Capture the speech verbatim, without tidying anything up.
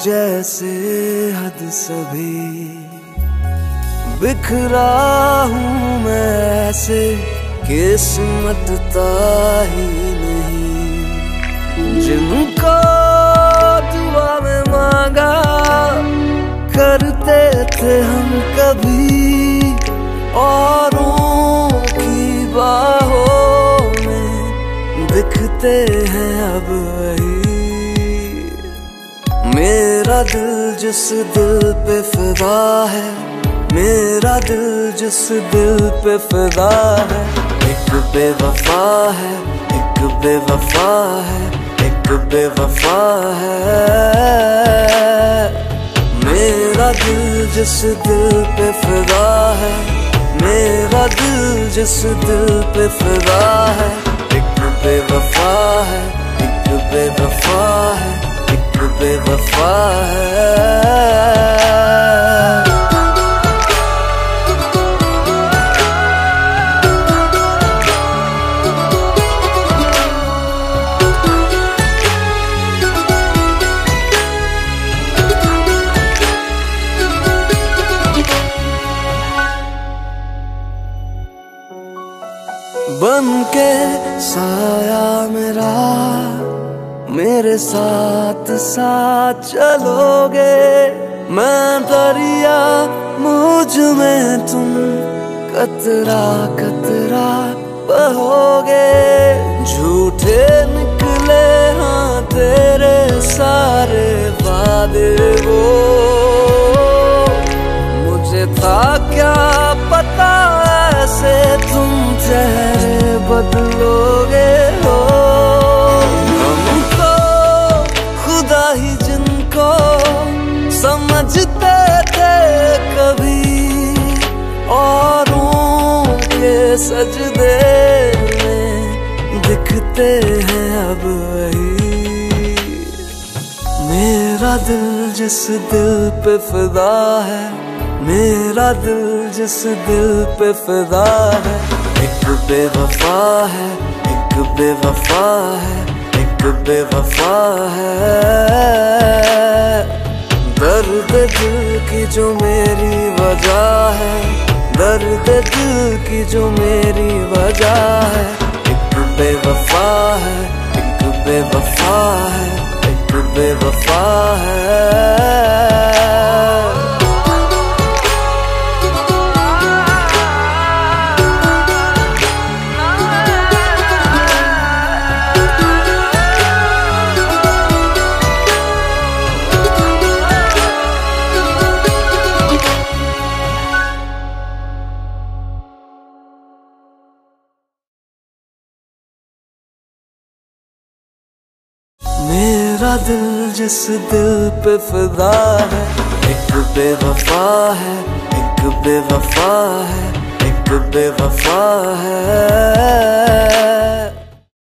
जैसे हद सभी बिखरा हूँ मैं ऐसे, किस्मत ही नहीं। जिनको दुआ में मांगा करते थे हम कभी, औरों की बाहों में दिखते हैं अब वही। मेरा दिल जिस दिल पे फिदा है, मेरा दिल जिस दिल पे फिदा है, एक बेवफा है, एक बेवफा है, एक बेवफा है। मेरा दिल जिस दिल पे फिदा है, मेरा दिल जिस दिल पे फिदा है, एक बेवफा है, एक बेवफा है, एक बेवफा है। बन के साया मेरा मेरे साथ साथ चलोगे, मैं दरिया मुझ में तुम कतरा कतरा बहोगे। झूठे निकले हाँ तेरे सारे वादे वो, मुझे था क्या पता ऐसे तुम चेहरे बदलोगे हो। हम तो खुदा ही जिनको समझते थे कभी, औरों के सजदे में दिखते हैं अब वही। मेरा दिल जिस दिल पे फिदा है, मेरा दिल जिस दिल पे फिदा है, एक बेवफा है, एक बेवफा है, एक बेवफा है। दर्द दिल की जो मेरी वजह है, दर्द दिल की जो मेरी वजह है, एक बेवफा है, एक बेवफा है, एक बेवफा है। मेरा दिल जिस दिल पे फिदा है, एक बेवफा है, एक बेवफा है, एक बेवफा है।